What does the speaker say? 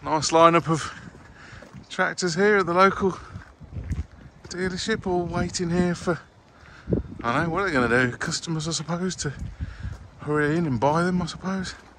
Nice lineup of tractors here at the local dealership, all waiting here for, I don't know, what are they going to do? Customers, I suppose, to hurry in and buy them, I suppose.